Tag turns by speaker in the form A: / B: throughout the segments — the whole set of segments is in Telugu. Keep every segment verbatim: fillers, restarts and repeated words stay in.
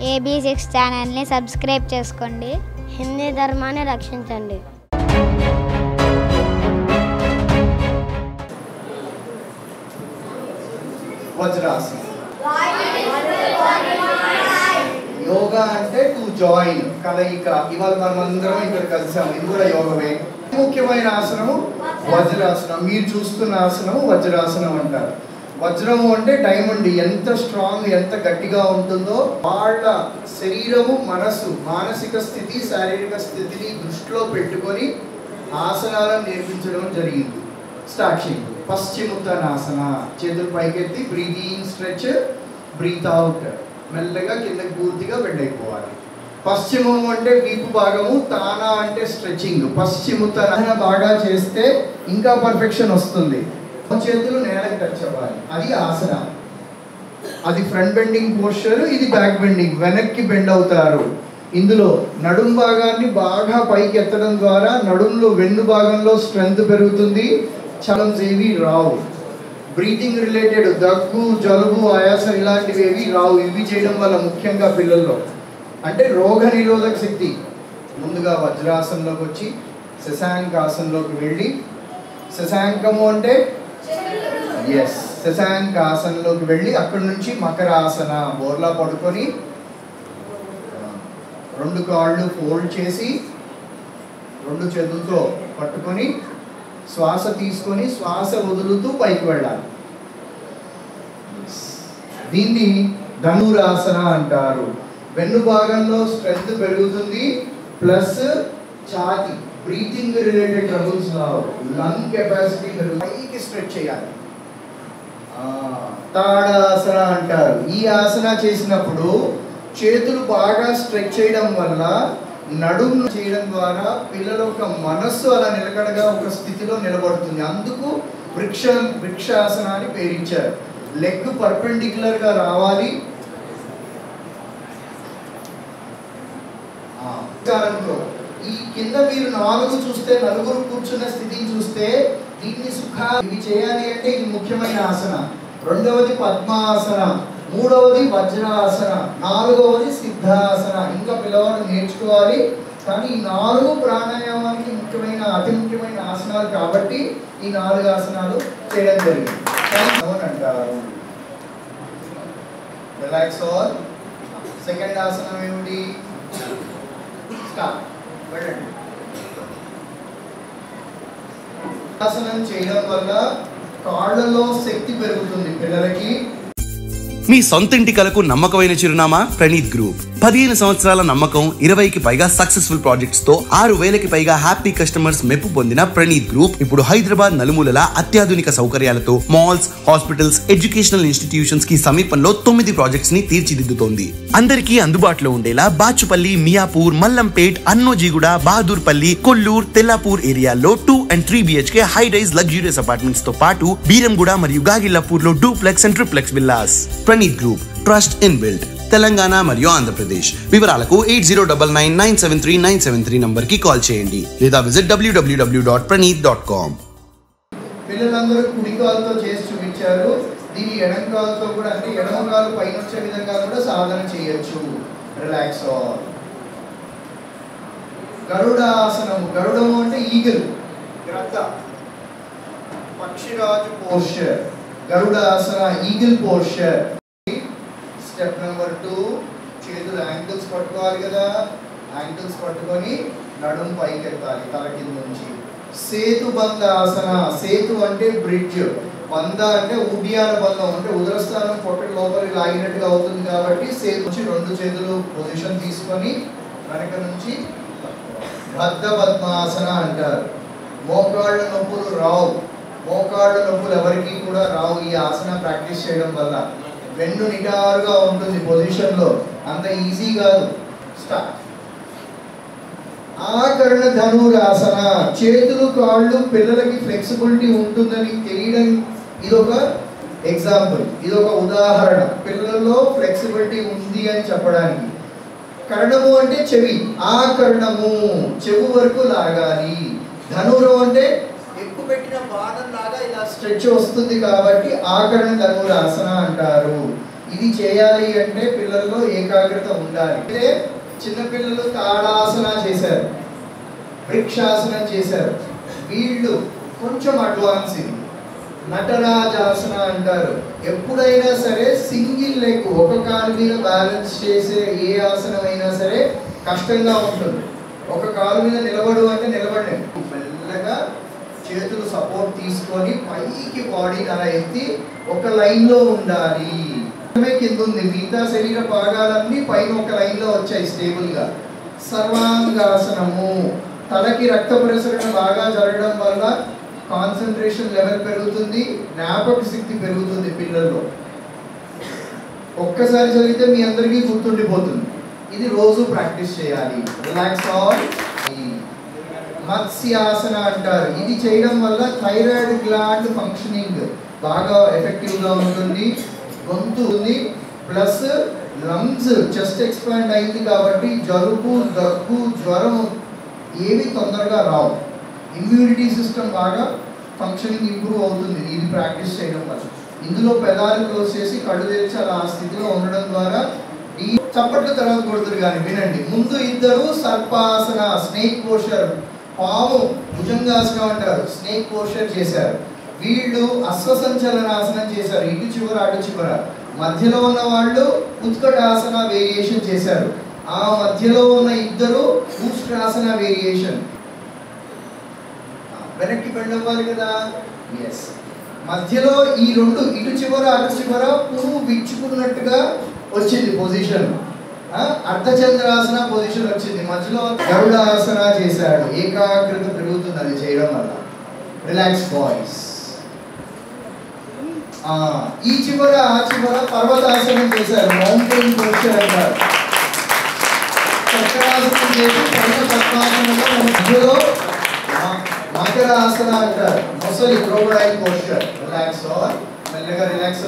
A: ఏబీ సిక్స్ ఛానల్ని సబ్స్క్రైబ్ చేసుకోండి.
B: హిందీ ధర్మాన్ని రక్షించండి.
C: వజ్రాసనం. యోగా అంటే టు జాయిన్, కలయిక. ఇవాళ మనం అందరం ఇక్కడ కలిసాం, ఇది కూడా యోగమే. ముఖ్యమైన ఆసనము వజ్రాసనం. మీరు చూస్తున్న ఆసనము వజ్రాసనం అంటారు. వజ్రము అంటే డైమండ్. ఎంత స్ట్రాంగ్, ఎంత గట్టిగా ఉంటుందో వాళ్ళ శరీరము, మనసు, మానసిక స్థితి, శారీరక స్థితిని దృష్టిలో పెట్టుకొని ఆసనాలను నేర్పించడం జరిగింది. స్టార్ట్ చేయండి. పశ్చిమోత్తానాసన. చేతులు పైకెత్తి breathe in, stretch, breathe out. మెల్లగా కిందకి పూర్తిగా బెండ్ అయిపోవాలి. పశ్చిమం అంటే వీపు భాగము, తానా అంటే స్ట్రెచింగ్. పశ్చిమోత్తాన బాగా చేస్తే ఇంకా పర్ఫెక్షన్ వస్తుంది. చేతులు నేలకు టచ్ అవ్వాలి, అది ఆసన. అది ఫ్రంట్ బెండింగ్ పోస్చర్, ఇది బ్యాక్ బెండింగ్, వెనక్కి బెండ్ అవుతారు. ఇందులో నడుం భాగాన్ని బాగా పైకి ఎత్తడం ద్వారా నడుంలో వెన్ను భాగంలో స్ట్రెంగ్త్ పెరుగుతుంది. చలమ్స్ ఏవి రావు. బ్రీతింగ్ రిలేటెడ్ దగ్గు, జలుబు, ఆయాసం ఇలాంటివి ఏవి రావు. ఇవి చేయడం వల్ల ముఖ్యంగా పిల్లల్లో అంటే రోగ నిరోధక శక్తి. ముందుగా వజ్రాసనంలోకి వచ్చి శశాంకాసనంలోకి వెళ్ళి, శశాంకము అంటే ఎస్, శశాంకాసనంలోకి వెళ్ళి అక్కడి నుంచి మకరాసన. బోర్లా పడుకొని రెండు కాళ్ళు ఫోల్డ్ చేసి రెండు చేతులతో పట్టుకొని శ్వాస తీసుకొని శ్వాస వదులుతూ పైకి వెళ్ళాలి. దీన్ని ధనురాసన అంటారు. వెన్ను భాగంలో స్ట్రెంగ్త్ పెరుగుతుంది, ప్లస్ ఛాతీ, బ్రీతింగ్ రిలేటెడ్ ట్రబుల్స్ రావు, లంగ్ కెపాసిటీ పైకి స్ట్రెచ్ చేయాలి. తాడాసన అంటారు. ఈ ఆసన చేసినప్పుడు చేతులు బాగా స్ట్రెచ్ చేయడం వల్ల, నడుము చేయడం ద్వారా పిల్లల యొక్క మనస్సు అలా నిలకడగా ఒక స్థితిలో నిలబడుతుంది. అందుకు వృక్ష వృక్షాసన అని పేరించారు. లెగ్ పర్పెండిక్యులర్ గా రావాలి. ఈ కింద మీరు నాలుగు చూస్తే, నలుగురు కూర్చున్న స్థితిని చూస్తే, దీన్ని సుఖ ఇవి చేయాలి అంటే ఇది ముఖ్యమైన ఆసన. రెండవది పద్మాసన, మూడవది వజ్రాసన, నాలుగవది సిద్ధాసన. ఇంకా పిల్లవాడు నేర్చుకోవాలి. కానీ ఈ నాలుగు ప్రాణాయామానికి ముఖ్యమైన, అతి ముఖ్యమైన ఆసనాలు కాబట్టి ఈ నాలుగు ఆసనాలు చేయడం జరిగింది అంటారు. Relax all. సెకండ్ ఆసనం ఏమిటి? స్టార్ట్. వెళ్ళండి. ఆసనం చేయడం వల్ల కాళ్ళలో శక్తి పెరుగుతుంది పిల్లలకి.
D: మీ సొంతింటి కలకు నమ్మకమైన చిరునామా ప్రణీత్ గ్రూప్. పదిహేను సంవత్సరాల నమ్మకం, ఇరవైకి పైగా సక్సెస్ఫుల్ ప్రాజెక్ట్స్ తో ఆరు వేలకి పైగా హ్యాపీ కస్టమర్స్ మెప్పు పొందిన ప్రణీత్ గ్రూప్ ఇప్పుడు హైదరాబాద్ నలుమూలల అత్యాధునిక సౌకర్యాలతో మాల్స్, హాస్పిటల్స్, ఎడ్యుకేషనల్ ఇన్స్టిట్యూషన్స్ కి సమీపంలో తొమ్మిది ప్రాజెక్ట్స్ ని తీర్చిదిద్దుతోంది. అందరికీ అందుబాటులో ఉండేలా బాచుపల్లి, మియాపూర్, మల్లంపేట్, అన్నోజీగూడ, బహదూర్పల్లి, కొల్లూర్, తెల్లాపూర్ ఏరియాల్లో two and three BHK high rise luxurious apartments తో పాటు బీరంగూడ మరియు గాగిల్లాపూర్ లో duplex and triplex villas. Praneeth group, trust in build, Telangana మరియు ఆంధ్రప్రదేశ్. వివరాలకు eight zero double nine nine seven three nine seven three number కి కాల్ చేయండి లేదా విజిట్ డబ్ల్యూడబ్ల్యూడబ్ల్యూ డాట్ ప్రణీత్ డాట్ కామ్.
C: పిల్లలందరూ కుడి కాలుతో చేసి చూపించారు. దీని ఎడమ కాలుతో కూడా, అంటే ఎడమ కాలు పైన వచ్చే విధంగా కూడా సాధన చేయొచ్చు. Relax all. గరుడాసనము. గరుడము అంటే ఈగల్, గ్రద్ద, పక్షిరాజు పోస్చర్. గరుడాసన, eagle posture. Step number two, చేతులు యాంకిల్స్ పట్టుకోవాలి కదా, యాంకిల్స్ పట్టుకొని నడుం పైకి ఎత్తాలి తల కింద నుంచి. సేతు బంధ ఆసన. సేతు అంటే బ్రిడ్జ్, బంధ అంటే ఉడ్యాన బంధం, అంటే ఉదరస్థానం పొట్టటి లోపలికి లాగినట్టుగా అవుతుంది కాబట్టి సేతు నుంచి రెండు చేతులు పొజిషన్ తీసుకొని వెనక నుంచి బద్ధ పద్మాసన అంటారు. మోకాళ్ళ నొప్పులు రావు. మోకాళ్ళ నొప్పులు ఎవరికి కూడా రావు ఈ ఆసన ప్రాక్టీస్ చేయడం వల్ల. వెన్ను నిటారుగా ఉంటుంది పొజిషన్లో, అంత ఈజీ కాదు. స్టార్ట్. ఆకరణ ధనురాసన. చేతులు కాళ్ళు పిల్లలకి ఫ్లెక్సిబిలిటీ ఉంటుందని తెలియడం ఇదొక ఎగ్జాంపుల్, ఇదొక ఉదాహరణ. పిల్లలలో ఫ్లెక్సిబిలిటీ ఉంది అని చెప్పడానికి. కర్ణము అంటే చెవి, ఆకర్ణము చెవు వరకు లాగాలి. ధనురం అంటే ఎక్కువ పెట్టిన బాణం లాగా ఇలా స్ట్రెచ్ వస్తుంది కాబట్టి ఆకరణ ధనురాసన అంటారు. ఇది చేయాలి అంటే పిల్లల్లో ఏకాగ్రత ఉండాలి. అంటే చిన్నపిల్లలు తాడాసన చేశారు, వృక్షాసనం చేశారు, వీళ్ళు కొంచెం అడ్వాన్స్. ఇది నటరాజాసన అంటారు. ఎప్పుడైనా సరే సింగిల్ లెగ్ ఒక కాలు మీద బ్యాలెన్స్ చేసే ఏ ఆసనం అయినా సరే కష్టంగా ఉంటుంది. ఒక కాలు మీద నిలబడు అంటే నిలబడలేము. మెల్లగా చేతులు సపోర్ట్ తీసుకొని పైకి బాడీని అలా ఎత్తి ఒక లైన్లో ఉండాలి. కింద ఉంది, మిగతా శరీర భాగాలన్నీ పైన ఒక లైన్లో వచ్చాయి స్టేబుల్గా. సర్వాంగాసనము, తలకి రక్త ప్రసరణ బాగా జరగడం వల్ల కాన్సన్ట్రేషన్ లెవెల్ పెరుగుతుంది, జ్ఞాపక శక్తి పెరుగుతుంది పిల్లల్లో. ఒక్కసారి చదివితే మీ అందరికీ గుర్తుండిపోతుంది. ఇది రోజు ప్రాక్టీస్ చేయాలి. Relax all. మత్స్యాసన అంటారు. ఇది చేయడం వల్ల థైరాయిడ్ గ్లాండ్ ఫంక్షనింగ్ బాగా ఎఫెక్టివ్గా ఉంటుంది, గొంతు ఉంది, ప్లస్ లంగ్స్ చెస్ట్ ఎక్స్పాండ్ అయింది కాబట్టి జలుబు, దగ్గు, జ్వరం ఏవి తొందరగా రావు. ఇమ్యూనిటీ సిస్టమ్ బాగా ఫంక్షనింగ్ ఇంప్రూవ్ అవుతుంది ఇది ప్రాక్టీస్ చేయడం వల్ల. ఇందులో పెదాలు క్లోజ్ చేసి కళ్ళు తెరిచి అలా ఆ స్థితిలో ఉండడం ద్వారా ఈ చప్పట్ల తర్వాత కొడుతురు కానీ వినండి. ముందు ఇద్దరు సర్పాసన, స్నేక్ పోస్చర్, పాము భుజంగాసనం అంటారు, స్నేక్ పోస్చర్ చేశారు. వీళ్ళు అశ్వసంచలనాసనం చేశారు, ఇటు చివర అటు చివర. మధ్యలో ఉన్న వాళ్ళు ఉత్కటాసన వేరియేషన్ చేశారు. ఆ మధ్యలో ఉన్న ఇద్దరు ఉష్ట్రాసన వేరియేషన్. వెనక్కి వెళ్ళవాలి కదా. ఎస్, మధ్యలో ఈ రెండు ఇటు చివర అటు చివర పువ్వు విచ్చుకున్నట్టుగా వచ్చింది పొజిషన్. అర్ధచంద్రాసన పొజిషన్ వచ్చింది. మధ్యలో గరుడాసన చేశాడు. ఏకాగ్రత పెరుగుతుంది అది చేయడం వల్ల. Relax boys. ఈ చివర ఆ చివర పర్వతాసనం చేశారు, మౌంటైన్ పోస్చర్ అంటారు. చక్రాసనం చేసి పైన పద్మాసనంలో మధ్యలో మకరాసన అంటారు, మొసలి క్రోకోడైల్ పోస్చర్. Relax all. మెల్లగా రిలాక్స్.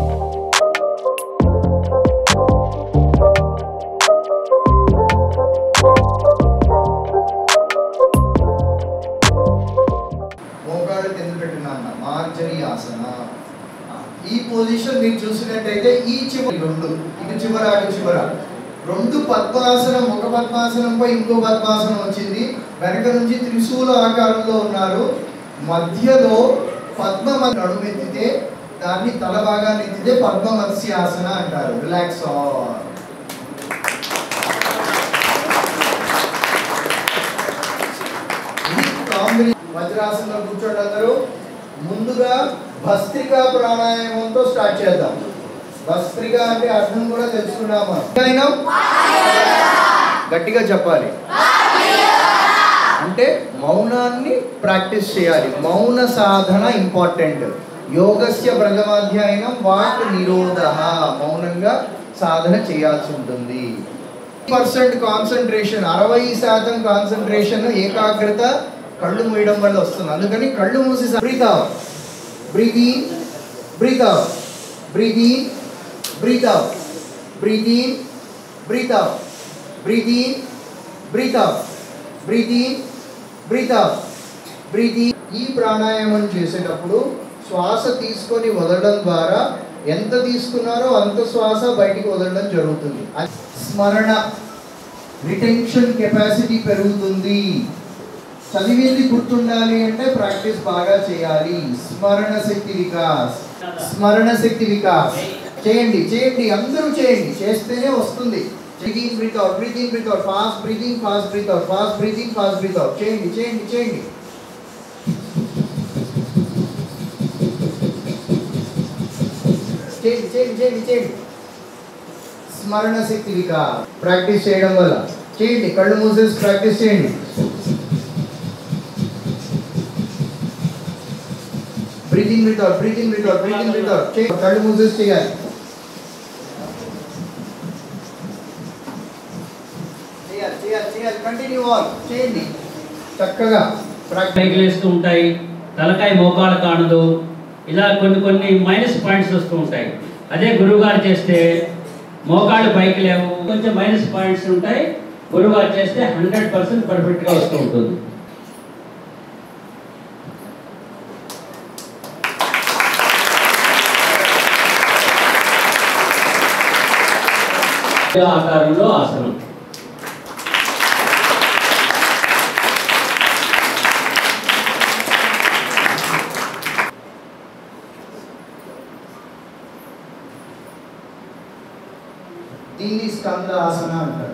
C: మోకాళ్ళు కింద పెట్టిన మార్జరీ ఆసన. ఈ పొజిషన్ మీరు చూసినట్టయితే ఈ చివరి రెండు ఇటు చివర అటు చివర రెండు పద్మాసనం, ఒక పద్మాసనంపై ఇంకో పద్మాసనం వచ్చింది. వెనక నుంచి త్రిశూల ఆకారంలో ఉన్నారు. మధ్యలో పద్మ నడుమెత్తితే దాన్ని తల భాగాన్ని ఎత్తితే పద్మ మత్స్యాసన అంటారు. Relax all. ఇది కాంబినేషన్. వజ్రాసనంలో కూర్చోండి అందరూ. ముందుగా భస్త్రికా ప్రాణాయామంతో స్టార్ట్ చేద్దాం. భస్త్రిక అంటే అర్థం కూడా తెలుసుకున్నామా? గట్టిగా చెప్పాలి. అంటే మౌనాన్ని ప్రాక్టీస్ చేయాలి. మౌన సాధన ఇంపార్టెంట్. యోగస్య ప్రథమాధ్యాయనం వాక్ నిరోధ. మౌనంగా సాధన చేయాల్సి ఉంటుంది. పర్సెంట్ కాన్సన్ట్రేషన్, అరవై శాతం కాన్సన్ట్రేషన్, ఏకాగ్రత కళ్ళు మూయడం వల్ల వస్తుంది. అందుకని కళ్ళు మూసి breath out, breathe in, breathe out, breathe in, breathe out, breathe in, breathe out, breathe in, breathe out, breathe in, breathe out, breathe in. ఈ ప్రాణాయామం చేసేటప్పుడు శ్వాస తీసుకొని వదలడం ద్వారా ఎంత తీసుకున్నారో అంత శ్వాస బయటికి వదలడం జరుగుతుంది. స్మరణ, రిటెన్షన్ కెపాసిటీ పెరుగుతుంది. చదివేది గుర్తుండాలి అంటే ప్రాక్టీస్ బాగా చేయాలి. స్మరణ శక్తి వికాస్, స్మరణ శక్తి వికాస్. చేయండి చేయండి అందరూ చేయండి, చేస్తేనే వస్తుంది. Breathe in, breathe out, breathe in, breathe out, fast breathing, fast breathe out, fast breathing, fast breathe out. చేయండి చేయండి చేయండి. చేయండి చేయండి చేయండి చేయండి. స్మరణ శక్తి వికాస్ ప్రాక్టీస్ చేయడం వల్ల. చేయండి, కళ్ళు మూసేసి ప్రాక్టీస్ చేయండి. Breathing, breathe out, breathing, breathe out, breathing, breathe out. చేయండి, కళ్ళు మూసేసి చేయాలి. చేయాలి చేయాలి చేయాలి. Continue all. చేయండి చక్కగా.
E: పైకిలేస్తూ ఉంటాయి, తలకాయ మోకాలు కానదు, ఇలా కొన్ని కొన్ని మైనస్ పాయింట్స్ వస్తూ ఉంటాయి. అదే గురువుగారు చేస్తే మోకాళ్ళు పైకి లేవు, కొంచెం మైనస్ పాయింట్స్ ఉంటాయి. గురువుగారు చేస్తే హండ్రెడ్ పర్సెంట్ పర్ఫెక్ట్గా వస్తూ ఉంటుంది. ఆకారంలో ఆసనం.
C: దీన్ని స్కంద ఆసన అంటారు.